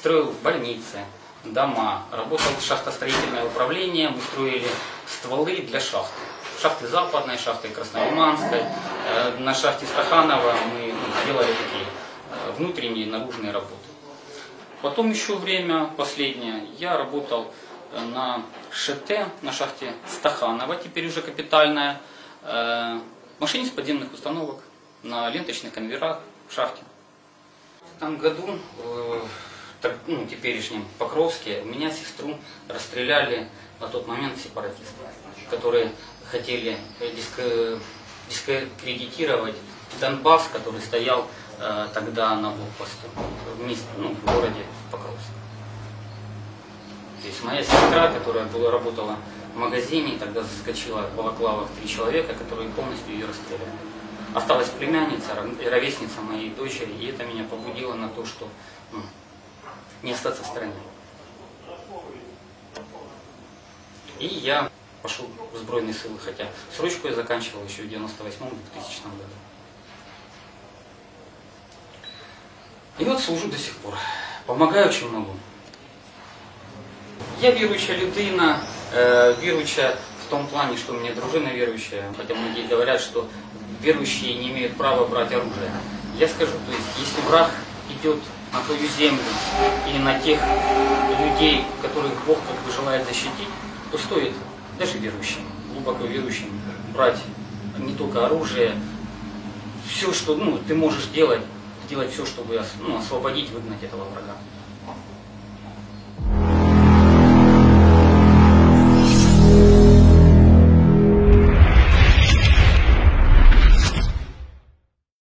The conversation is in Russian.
строил больницы, дома, работал в шахтостроительное управление, мы строили стволы для шахт. Шахты Западной, шахты Краснолиманской, на шахте Стаханова мы делали такие внутренние и наружные работы. Потом еще время последнее я работал на ШТ, на шахте Стаханова, теперь уже капитальная, машинист подземных установок на ленточных конвейерах в шахте. В том году, теперешнем Покровске, меня сестру расстреляли на тот момент сепаратисты, которые хотели дискредитировать Донбасс, который стоял тогда на блокпосту в городе Покровск. То есть моя сестра, которая работала в магазине, тогда заскочила в балаклавах 3 человека, которые полностью ее расстреляли. Осталась племянница, ровесница моей дочери, и это меня побудило на то, что не остаться в стороне. И я пошел в Збройные силы, хотя срочку я заканчивал еще в 98-2000 году. И вот служу до сих пор. Помогаю, чем могу. Я віруюча людина, віруюча в том плане, что у меня дружина верующая, хотя многие говорят, что верующие не имеют права брать оружие. Я скажу, то есть, если враг идет на твою землю и на тех людей, которых Бог желает защитить, то стоит даже верующим, глубоко верующим, брать не только оружие, все, что ты можешь делать все, чтобы освободить, выгнать этого врага.